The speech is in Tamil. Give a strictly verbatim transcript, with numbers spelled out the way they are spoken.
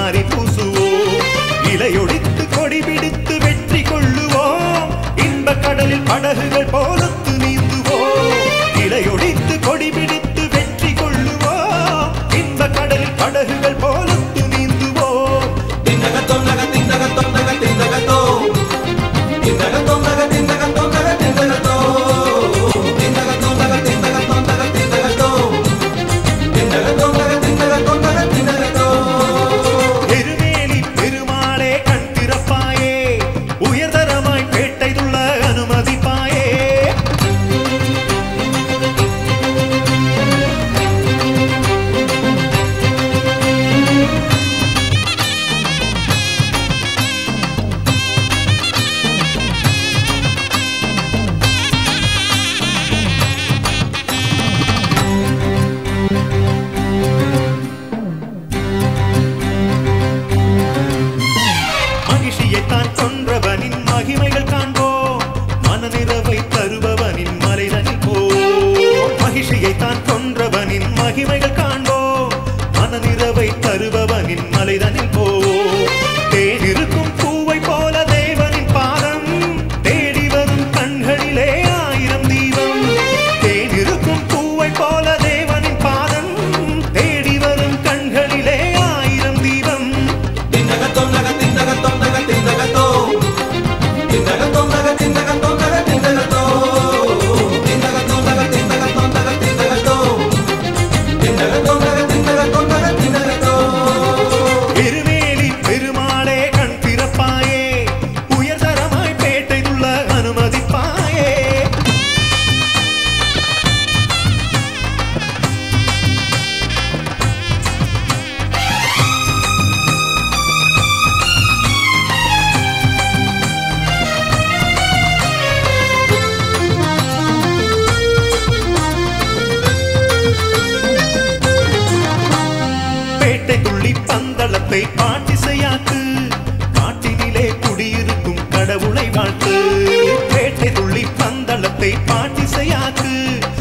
மாறி பூசுவோம். இலையொடித்து கொடி பிடித்து வெற்றி கொள்ளுவோம். இன்ப கடலில் படகுகள் போலத்து நீந்துவோம். இலையொடித்து கொடி பிடித்து வெற்றி கொள்ளுவோம். இன்ப கடலில் படகுகள் போலத்து நீந்துவோம். திண்டகத்தோ நக திண்டகத்தோ நக திண்டகத்தோ திண்டகத்தோ நக திண்டகத்தோ நக திண்டகத்தோ திண்டகத்தோ நக திண்டகத்தோ நக திண்டகத்தோ திண்டகத்தோ நக திண்டகத்தோ நக திண்டகத்தோ. எருமேலி பெருமாளே கண் திறப்பாயே, உயர்தரமாய் பேட்டை துள்ள அனுமதிப்பாயே. மகிழ்ச்சியைத்தான் கொன்றவனின் மகிமைகள் காண்போம். மனநிறைவை தருபவனின் மலைதனில் போம். மகிழ்ச்சியைத்தான் கொன்றவனின் மகிமைகள் காண்போம். மனநிறைவை தருபவனின் மலைதனில் போம். தேனிருக்கும் பூவை போல தேவனின் பாதம் தேடி வரும் கண்களிலே ஆயிரம் தீபம். தேனிருக்கும் பூவை போல தேவனின் பாதம் தேடி வரும் கண்களிலே ஆயிரம் தீபம். திண்டகத்தோ நக திண்டகத்தோ நக திண்டகத்தோ திண்டகத்தோ நக திண்டகத்தோ நக திண்டகத்தோ திண்டகத்தோ நக திண்டகத்தோ நக திண்டகத்தோ திண்டகத்தோ நக திண்டகத்தோ நக திண்டகத்தோ. எருமேலி பெருமாளே கண் திறப்பாயே, உயர்தரமாய் பேட்டை துள்ள அனுமதிப்பாயே. பேட்டை துள்ளி பந்தளத்தை பாட்டிசையாக்கு, காட்டினிலே குடியிருக்கும் கடவுளை வாழ்த்து. பேட்டை துள்ளி பந்தளத்தை பாட்டிசையாக்கு,